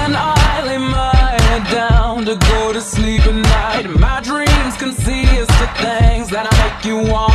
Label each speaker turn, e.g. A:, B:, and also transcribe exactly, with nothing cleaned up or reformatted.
A: When I lay my head down to go to sleep at night, my dreams consist of things that make you want